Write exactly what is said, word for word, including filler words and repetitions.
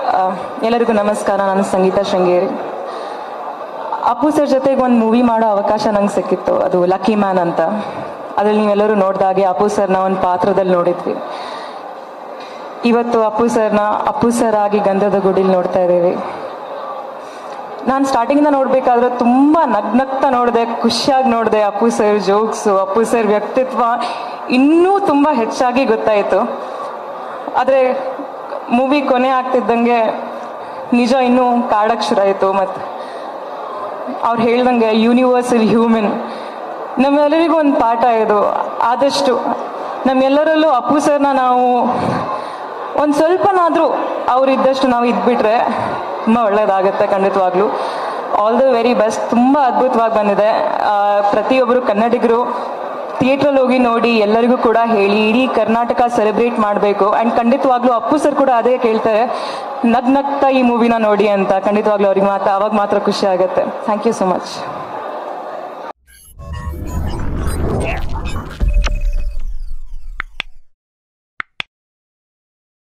ಎಲ್ಲರಿಗೂ ನಮಸ್ಕಾರ. ನಾನು ಸಂಗೀತ ಶೃಂಗೇರಿ. ಅಪ್ಪು ಸರ್ ಜೊತೆಗೆ ಒಂದು ಮೂವಿ ಮಾಡೋ ಅವಕಾಶ ನಂಗೆ ಸಿಕ್ಕಿತ್ತು, ಅದು ಲಕ್ಕಿ ಮ್ಯಾನ್ ಅಂತ. ಅದ್ರಲ್ಲಿ ನೀವೆಲ್ಲರೂ ನೋಡಿದಾಗೆ ಅಪ್ಪು ಸರ್ನ ಒಂದು ಪಾತ್ರದಲ್ಲಿ ನೋಡಿದ್ವಿ. ಇವತ್ತು ಅಪ್ಪು ಸರ್ನ ಅಪ್ಪು ಸರ್ ಆಗಿ ಗಂಧದ ಗುಡಿಲಿ ನೋಡ್ತಾ ಇದ್ದೀವಿ. ನಾನು ಸ್ಟಾರ್ಟಿಂಗಿಂದ ನೋಡಬೇಕಾದ್ರೆ ತುಂಬ ನಗ್ನಗ್ತಾ ನೋಡಿದೆ, ಖುಷಿಯಾಗಿ ನೋಡಿದೆ. Appu sir jokes, Appu sir ವ್ಯಕ್ತಿತ್ವ ಇನ್ನೂ ತುಂಬ ಹೆಚ್ಚಾಗಿ ಗೊತ್ತಾಯಿತು. ಆದರೆ ಮೂವಿ ಕೊನೆ ಆಗ್ತಿದ್ದಂಗೆ ನಿಜ ಇನ್ನೂ ಕಾಡಕ್ಕೆ ಶುರು ಆಯಿತು. ಮತ್ತು ಅವ್ರು ಹೇಳ್ದಂಗೆ ಯೂನಿವರ್ಸಲ್ ಹ್ಯೂಮನ್, ನಮ್ಮೆಲ್ಲರಿಗೂ ಒಂದು ಪಾಠ ಇದು. ಆದಷ್ಟು ನಮ್ಮೆಲ್ಲರಲ್ಲೂ ಅಪ್ಪು ಸರ್ನ ನಾವು ಒಂದು ಸ್ವಲ್ಪನಾದರೂ ಅವರಿದ್ದಷ್ಟು ನಾವು ಇದ್ಬಿಟ್ರೆ ತುಂಬ ಒಳ್ಳೆಯದಾಗುತ್ತೆ ಖಂಡಿತವಾಗ್ಲೂ. All the very best. ತುಂಬ ಅದ್ಭುತವಾಗಿ ಬಂದಿದೆ. ಪ್ರತಿಯೊಬ್ಬರು ಕನ್ನಡಿಗರು ಥಿಯೇಟ್ರಲ್ಲಿ ಹೋಗಿ ನೋಡಿ, ಎಲ್ಲರಿಗೂ ಕೂಡ ಹೇಳಿ, ಇಡೀ ಕರ್ನಾಟಕ ಸೆಲೆಬ್ರೇಟ್ ಮಾಡಬೇಕು. ಆ್ಯಂಡ್ ಖಂಡಿತವಾಗ್ಲೂ ಅಪ್ಪು ಸರ್ ಕೂಡ ಅದೇ ಕೇಳ್ತಾರೆ, ನಗ್ ನಗ್ತಾ ಈ ಮೂವಿನ ನೋಡಿ ಅಂತ. ಖಂಡಿತವಾಗ್ಲೂ ಅವ್ರಿಗೆ ಮಾತ್ರ ಅವಾಗ ಮಾತ್ರ ಖುಷಿ ಆಗುತ್ತೆ. Thank you so much.